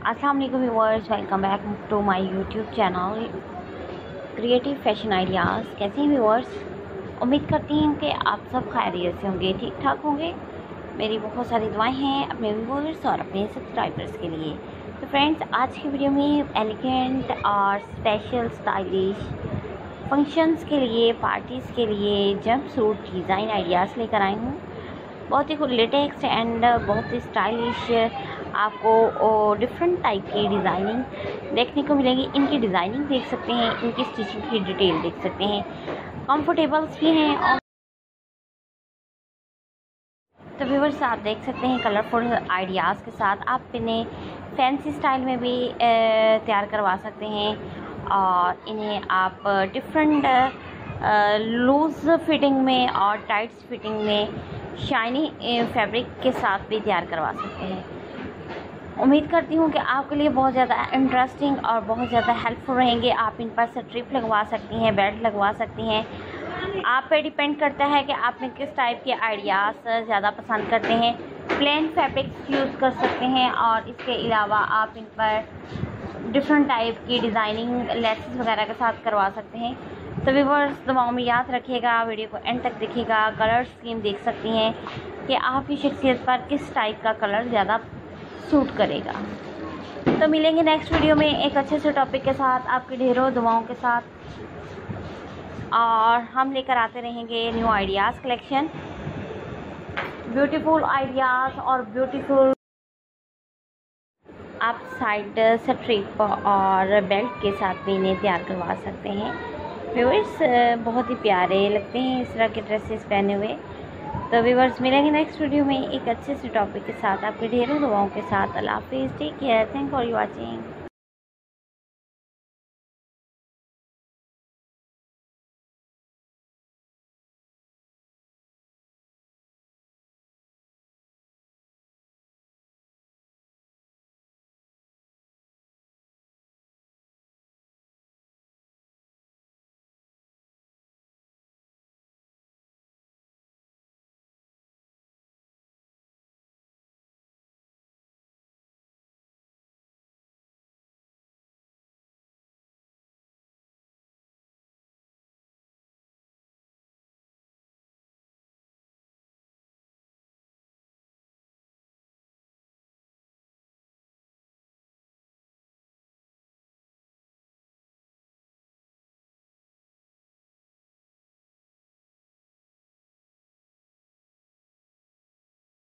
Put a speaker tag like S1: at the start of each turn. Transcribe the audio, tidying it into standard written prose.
S1: अस्सलाम वालेकुम viewers, welcome back to my YouTube channel creative fashion ideas. कैसे हैं व्यूअर्स? उम्मीद करती हूँ कि आप सब खैरियत से होंगे, ठीक ठाक होंगे। मेरी बहुत सारी दुआएं हैं अपने व्यूअर्स और अपने सब्सक्राइबर्स के लिए। तो फ्रेंड्स, आज की वीडियो में एलिगेंट और स्पेशल स्टाइलिश फंक्शंस के लिए, पार्टीज़ के लिए जंप सूट डिज़ाइन आइडियाज़ लेकर आई हूँ। बहुत ही लेटेस्ट एंड बहुत ही स्टाइलिश आपको डिफरेंट टाइप की डिज़ाइनिंग देखने को मिलेगी। इनकी डिज़ाइनिंग देख सकते हैं, इनकी स्टिचिंग की डिटेल देख सकते हैं, कंफर्टेबल्स भी हैं। और तो व्यूअर्स, आप देख सकते हैं कलरफुल आइडियाज़ के साथ आप इन्हें फैंसी स्टाइल में भी तैयार करवा सकते हैं और इन्हें आप डिफरेंट लूज़ फिटिंग में और टाइट फिटिंग में शाइनी फैब्रिक के साथ भी तैयार करवा सकते हैं। उम्मीद करती हूँ कि आपके लिए बहुत ज़्यादा इंटरेस्टिंग और बहुत ज़्यादा हेल्पफुल रहेंगे। आप इन पर स्ट्रिप लगवा सकती हैं, बेल्ट लगवा सकती हैं। आप पे डिपेंड करता है कि आपने किस टाइप के आइडियाज़ ज़्यादा पसंद करते हैं। प्लेन फैब्रिक्स यूज़ कर सकते हैं और इसके अलावा आप इन पर डिफरेंट टाइप की डिज़ाइनिंग लेसेस वगैरह के साथ करवा सकते हैं। तो व्यूअर्स, दुआओं में याद रखिएगा, वीडियो को एंड तक देखिएगा। कलर स्कीम देख सकती हैं कि आपकी शख्सियत पर किस टाइप का कलर ज़्यादा सूट करेगा। तो मिलेंगे नेक्स्ट वीडियो में एक अच्छे से टॉपिक के साथ, आपके ढेरों दुआओं के साथ, और हम लेकर आते रहेंगे new ideas collection, beautiful ideas और ब्यूटीफुल आप साइड स्ट्रिप और बेल्ट के साथ भी इन्हें तैयार करवा सकते हैं। व्यूअर्स, बहुत ही प्यारे लगते हैं इस तरह के ड्रेसेस पहने हुए। तो व्यूअर्स, मिलेंगे नेक्स्ट वीडियो में एक अच्छे से टॉपिक के साथ, आपके ढेरों दुआओं के साथ। अल्लाह हाफिज़, take care, thank for watching.